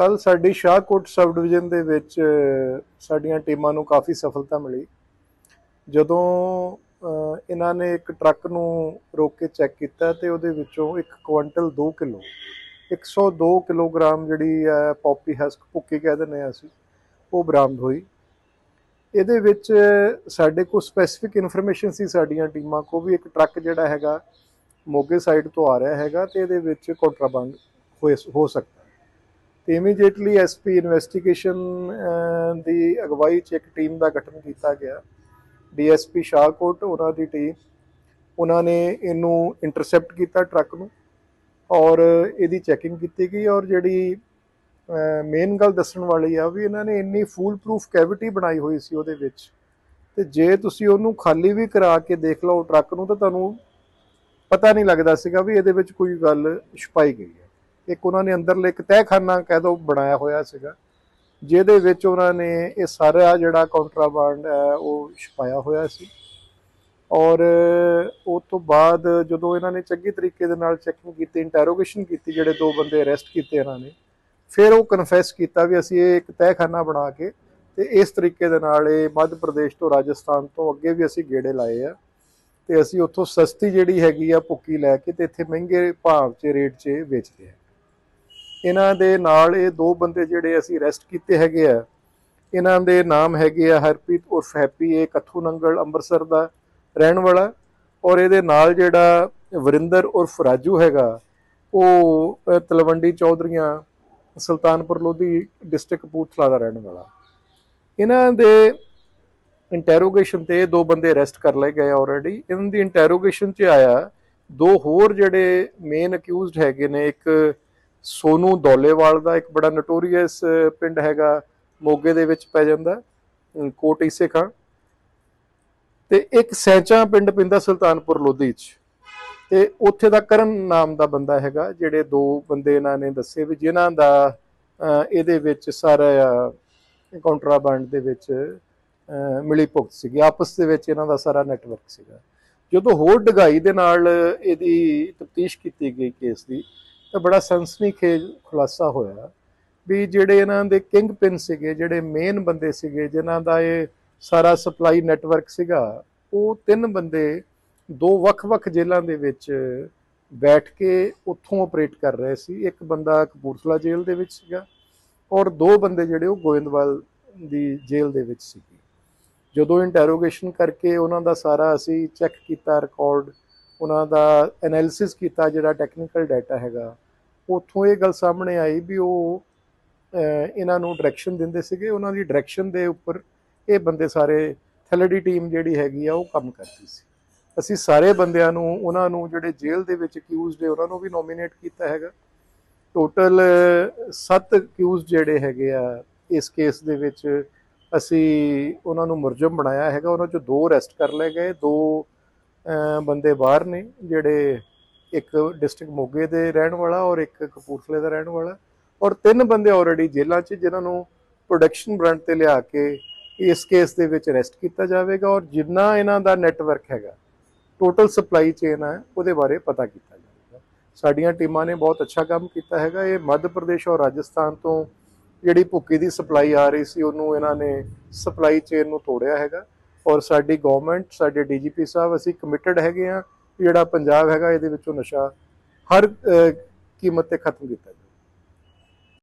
ਕੱਲ੍ਹ ਸਾਡੀ Shahkot sub division ਦੇ ਵਿੱਚ ਸਾਡੀਆਂ ਟੀਮਾਂ ਨੂੰ ਕਾਫੀ ਸਫਲਤਾ ਮਿਲੀ। ਜਦੋਂ ਇਹਨਾਂ ਨੇ ਇੱਕ ਟਰੱਕ ਨੂੰ ਰੋਕ ਕੇ ਚੈੱਕ ਕੀਤਾ ਤੇ ਉਹਦੇ ਵਿੱਚੋਂ 1 ਕੁਇੰਟਲ 2 ਕਿਲੋ 102 ਕਿਲੋਗ੍ਰਾਮ ਜਿਹੜੀ ਹੈ ਪੌਪੀ ਹਸਕ ਭੁੱਕੀ ਕਹਿ ਦਿੰਦੇ ਹਾਂ ਅਸੀਂ, ਉਹ ਬਰਾਮਦ ਹੋਈ। ਇਹਦੇ ਵਿੱਚ ਸਾਡੇ ਕੋਲ ਸਪੈਸੀਫਿਕ ਇਨਫੋਰਮੇਸ਼ਨ ਸੀ ਸਾਡੀਆਂ ਟੀਮਾਂ ਕੋਲ ਵੀ ਇੱਕ ਟਰੱਕ ਜਿਹੜਾ ਹੈਗਾ ਮੋਗੇ ਸਾਈਡ ਤੋਂ ਆ ਰਿਹਾ ਹੈਗਾ ਤੇ ਇਹਦੇ ਵਿੱਚ ਕੰਟਰਾਬੰਡ ਹੋ ਸਕਦਾ। ਤੇ ਇਮੀਡੀਏਟਲੀ ਐਸਪੀ ਇਨਵੈਸਟੀਗੇਸ਼ਨ ਦੀ ਅਗਵਾਈ 'ਚ ਇੱਕ ਟੀਮ ਦਾ ਗਠਨ ਕੀਤਾ ਗਿਆ। ਡੀਐਸਪੀ ਸ਼ਾਹਕੋਟ ਉਹਨਾਂ ਦੀ ਟੀਮ, ਉਹਨਾਂ ਨੇ ਇਹਨੂੰ ਇੰਟਰਸੈਪਟ ਕੀਤਾ ਟਰੱਕ ਨੂੰ ਔਰ ਇਹਦੀ ਚੈਕਿੰਗ ਕੀਤੀ ਗਈ। ਔਰ ਜਿਹੜੀ ਮੇਨ ਗੱਲ ਦੱਸਣ ਵਾਲੀ ਆ ਵੀ ਇਹਨਾਂ ਨੇ ਇੰਨੀ ਫੂਲ ਪ੍ਰੂਫ ਕੈਵਿਟੀ ਬਣਾਈ ਹੋਈ ਸੀ ਉਹਦੇ ਵਿੱਚ, ਤੇ ਜੇ ਤੁਸੀਂ ਉਹਨੂੰ ਖਾਲੀ ਵੀ ਕਰਾ ਕੇ ਦੇਖ ਲਓ ਟਰੱਕ ਨੂੰ ਤਾਂ ਤੁਹਾਨੂੰ ਪਤਾ ਨਹੀਂ ਲੱਗਦਾ ਸੀਗਾ ਵੀ ਇਹਦੇ ਵਿੱਚ ਕੋਈ ਗੱਲ ਛੁਪਾਈ ਗਈ ਹੈ। ਇੱਕ ਉਹਨਾਂ ਨੇ ਅੰਦਰਲੇ ਇੱਕ ਤਹਿਖਾਨਾ ਕਹਿ ਦਿਓ ਬਣਾਇਆ ਹੋਇਆ ਸੀਗਾ, ਜਿਹਦੇ ਵਿੱਚ ਉਹਨਾਂ ਨੇ ਇਹ ਸਾਰਾ ਜਿਹੜਾ ਕੰਟਰਾਬੰਡ ਹੈ ਉਹ ਛੁਪਾਇਆ ਹੋਇਆ ਸੀ। ਔਰ ਉਹ ਤੋਂ ਬਾਅਦ ਜਦੋਂ ਇਹਨਾਂ ਨੇ ਚੰਗੇ ਤਰੀਕੇ ਦੇ ਨਾਲ ਚੈਕਿੰਗ ਕੀਤੀ, ਇੰਟੈਰੋਗੇਸ਼ਨ ਕੀਤੀ, ਜਿਹੜੇ 2 ਬੰਦੇ ਅਰੈਸਟ ਕੀਤੇ ਇਹਨਾਂ ਨੇ, ਫਿਰ ਉਹ ਕਨਫੈਸ ਕੀਤਾ ਵੀ ਅਸੀਂ ਇਹ ਇੱਕ ਤਹਿਖਾਨਾ ਬਣਾ ਕੇ ਤੇ ਇਸ ਤਰੀਕੇ ਦੇ ਨਾਲ ਇਹ ਮੱਧ ਪ੍ਰਦੇਸ਼ ਤੋਂ ਰਾਜਸਥਾਨ ਤੋਂ ਅੱਗੇ ਵੀ ਅਸੀਂ ਗੇੜੇ ਲਾਏ ਆ ਤੇ ਅਸੀਂ ਉੱਥੋਂ ਸਸਤੀ ਜਿਹੜੀ ਹੈਗੀ ਆ ਭੁੱਕੀ ਲੈ ਕੇ ਤੇ ਇੱਥੇ ਮਹਿੰਗੇ ਭਾਅ 'ਚ ਰੇਟ 'ਚ ਵੇਚਦੇ ਆ। ਇਹਨਾਂ ਦੇ ਨਾਲ ਇਹ 2 ਬੰਦੇ ਜਿਹੜੇ ਅਸੀਂ ਅਰੈਸਟ ਕੀਤੇ ਹੈਗੇ ਆ, ਇਹਨਾਂ ਦੇ ਨਾਮ ਹੈਗੇ ਆ ਹਰਪ੍ਰੀਤ ਉਰਫ ਹੈਪੀ, ਇਹ ਕੱਥੂ ਨੰਗਲ ਅੰਮ੍ਰਿਤਸਰ ਦਾ ਰਹਿਣ ਵਾਲਾ, ਔਰ ਇਹਦੇ ਨਾਲ ਜਿਹੜਾ ਵਰਿੰਦਰ ਉਰਫ ਰਾਜੂ ਹੈਗਾ ਉਹ ਤਲਵੰਡੀ ਚੌਧਰੀਆਂ ਸੁਲਤਾਨਪੁਰ ਲੋਧੀ ਡਿਸਟ੍ਰਿਕਟ ਕਪੂਰਥਲਾ ਦਾ ਰਹਿਣ ਵਾਲਾ। ਇਹਨਾਂ ਦੇ ਇੰਟੈਰੋਗੇਸ਼ਨ ਤੇ 2 ਬੰਦੇ ਅਰੈਸਟ ਕਰ ਲਏ ਗਏ ਆਲਰੇਡੀ। ਇਹਨਾਂ ਦੀ ਇੰਟੈਰੋਗੇਸ਼ਨ 'ਚ ਆਇਆ 2 ਹੋਰ ਜਿਹੜੇ ਮੇਨ ਅਕਿਊਜ਼ਡ ਹੈਗੇ ਨੇ, ਇੱਕ ਸੋਨੂ ਦੌਲੇਵਾਲ ਦਾ, ਇੱਕ ਬੜਾ ਨੋਟੋਰੀਅਸ ਪਿੰਡ ਹੈਗਾ ਮੋਗੇ ਦੇ ਵਿੱਚ ਪੈ ਜਾਂਦਾ ਕੋਟ ਈਸੇ ਖਾਂ, ਤੇ ਇੱਕ ਸੈਂਚਾ ਪਿੰਡ ਪੈਂਦਾ ਸੁਲਤਾਨਪੁਰ ਲੋਧੀ 'ਚ, ਤੇ ਉੱਥੇ ਦਾ ਕਰਨ ਨਾਮ ਦਾ ਬੰਦਾ ਹੈਗਾ। ਜਿਹੜੇ 2 ਬੰਦੇ ਇਹਨਾਂ ਨੇ ਦੱਸੇ ਵੀ ਜਿਨ੍ਹਾਂ ਦਾ ਇਹਦੇ ਵਿੱਚ ਸਾਰਾ ਕੰਟਰਾਬੰਡ ਦੇ ਵਿੱਚ ਮਿਲੀ ਭੁਗਤ ਸੀਗੀ, ਆਪਸ ਦੇ ਵਿੱਚ ਇਹਨਾਂ ਦਾ ਸਾਰਾ ਨੈਟਵਰਕ ਸੀਗਾ। ਜਦੋਂ ਹੋਰ ਡੂੰਘਾਈ ਦੇ ਨਾਲ ਇਹਦੀ ਤਫਤੀਸ਼ ਕੀਤੀ ਗਈ ਕੇਸ ਦੀ ਤਾਂ ਬੜਾ ਸਨਸਨੀਖੇਜ਼ ਖੁਲਾਸਾ ਹੋਇਆ ਵੀ ਜਿਹੜੇ ਇਹਨਾਂ ਦੇ ਕਿੰਗ ਪਿਨ ਸੀਗੇ, ਜਿਹੜੇ ਮੇਨ ਬੰਦੇ ਸੀਗੇ ਜਿਨ੍ਹਾਂ ਦਾ ਇਹ ਸਾਰਾ ਸਪਲਾਈ ਨੈਟਵਰਕ ਸੀਗਾ, ਉਹ 3 ਬੰਦੇ 2 ਵੱਖ-ਵੱਖ ਜੇਲ੍ਹਾਂ ਦੇ ਵਿੱਚ ਬੈਠ ਕੇ ਉੱਥੋਂ ਆਪਰੇਟ ਕਰ ਰਹੇ ਸੀ। ਇੱਕ ਬੰਦਾ ਕਪੂਰਥਲਾ ਜੇਲ੍ਹ ਦੇ ਵਿੱਚ ਸੀਗਾ ਔਰ 2 ਬੰਦੇ ਜਿਹੜੇ ਉਹ ਗੋਇੰਦਵਾਲ ਦੀ ਜੇਲ੍ਹ ਦੇ ਵਿੱਚ ਸੀਗੇ। ਜਦੋਂ ਇੰਟੈਰੋਗੇਸ਼ਨ ਕਰਕੇ ਉਹਨਾਂ ਦਾ ਸਾਰਾ ਅਸੀਂ ਚੈੱਕ ਕੀਤਾ ਰਿਕਾਰਡ, ਉਹਨਾਂ ਦਾ ਐਨਾਲਿਸਿਸ ਕੀਤਾ ਜਿਹੜਾ ਟੈਕਨੀਕਲ ਡਾਟਾ ਹੈਗਾ, ਉੱਥੋਂ ਇਹ ਗੱਲ ਸਾਹਮਣੇ ਆਈ ਵੀ ਉਹ ਇਹਨਾਂ ਨੂੰ ਡਾਇਰੈਕਸ਼ਨ ਦਿੰਦੇ ਸੀਗੇ। ਉਹਨਾਂ ਦੀ ਡਾਇਰੈਕਸ਼ਨ ਦੇ ਉੱਪਰ ਇਹ ਬੰਦੇ ਸਾਰੇ ਥੈਲੇਡੀ ਟੀਮ ਜਿਹੜੀ ਹੈਗੀ ਆ ਉਹ ਕੰਮ ਕਰਦੀ ਸੀ। ਅਸੀਂ ਸਾਰੇ ਬੰਦਿਆਂ ਨੂੰ, ਉਹਨਾਂ ਨੂੰ ਜਿਹੜੇ ਜੇਲ੍ਹ ਦੇ ਵਿੱਚ ਅਕਿਊਜ਼ਡ ਹੈ ਉਹਨਾਂ ਨੂੰ ਵੀ ਨੋਮੀਨੇਟ ਕੀਤਾ ਹੈਗਾ। ਟੋਟਲ 7 ਅਕਿਊਜ਼ਡ ਜਿਹੜੇ ਹੈਗੇ ਆ ਇਸ ਕੇਸ ਦੇ ਵਿੱਚ ਅਸੀਂ ਉਹਨਾਂ ਨੂੰ ਮੁਲਜ਼ਮ ਬਣਾਇਆ ਹੈਗਾ। ਉਹਨਾਂ 'ਚੋਂ 2 ਅਰੈਸਟ ਕਰ ਲਏ ਗਏ, 2 ਬੰਦੇ ਬਾਹਰ ਨੇ, ਜਿਹੜੇ ਇੱਕ ਡਿਸਟ੍ਰਿਕਟ ਮੋਗੇ ਦੇ ਰਹਿਣ ਵਾਲਾ ਔਰ ਇੱਕ ਕਪੂਰਥਲੇ ਦਾ ਰਹਿਣ ਵਾਲਾ, ਔਰ 3 ਬੰਦੇ ਆਲਰੇਡੀ ਜੇਲ੍ਹਾਂ 'ਚ ਜਿਨ੍ਹਾਂ ਨੂੰ ਪ੍ਰੋਡਕਸ਼ਨ ਬ੍ਰਾਂਡ ਤੇ ਲਿਆ ਕੇ ਇਸ ਕੇਸ ਦੇ ਵਿੱਚ ਅਰੈਸਟ ਕੀਤਾ ਜਾਵੇਗਾ। ਔਰ ਜਿੰਨਾ ਇਹਨਾਂ ਦਾ ਨੈਟਵਰਕ ਹੈਗਾ, ਟੋਟਲ ਸਪਲਾਈ ਚੇਨ ਹੈ, ਉਹਦੇ ਬਾਰੇ ਪਤਾ ਕੀਤਾ ਜਾਵੇਗਾ। ਸਾਡੀਆਂ ਟੀਮਾਂ ਨੇ ਬਹੁਤ ਅੱਛਾ ਕੰਮ ਕੀਤਾ ਹੈਗਾ। ਇਹ ਮੱਧ ਪ੍ਰਦੇਸ਼ ਔਰ ਰਾਜਸਥਾਨ ਤੋਂ ਜਿਹੜੀ ਭੁੱਕੀ ਦੀ ਸਪਲਾਈ ਆ ਰਹੀ ਸੀ ਉਹਨੂੰ ਇਹਨਾਂ ਨੇ ਸਪਲਾਈ ਚੇਨ ਨੂੰ ਤੋੜਿਆ ਹੈਗਾ। ਔਰ ਸਾਡੀ ਗਵਰਨਮੈਂਟ, ਸਾਡੇ ਡੀਜੀਪੀ ਸਾਹਿਬ, ਅਸੀਂ ਕਮਿਟਡ ਹੈਗੇ ਹਾਂ ਜਿਹੜਾ ਪੰਜਾਬ ਹੈਗਾ ਇਹਦੇ ਵਿੱਚੋਂ ਨਸ਼ਾ ਹਰ ਕੀਮਤ ਤੇ ਖਤਮ ਕੀਤਾ ਜਾਵੇ।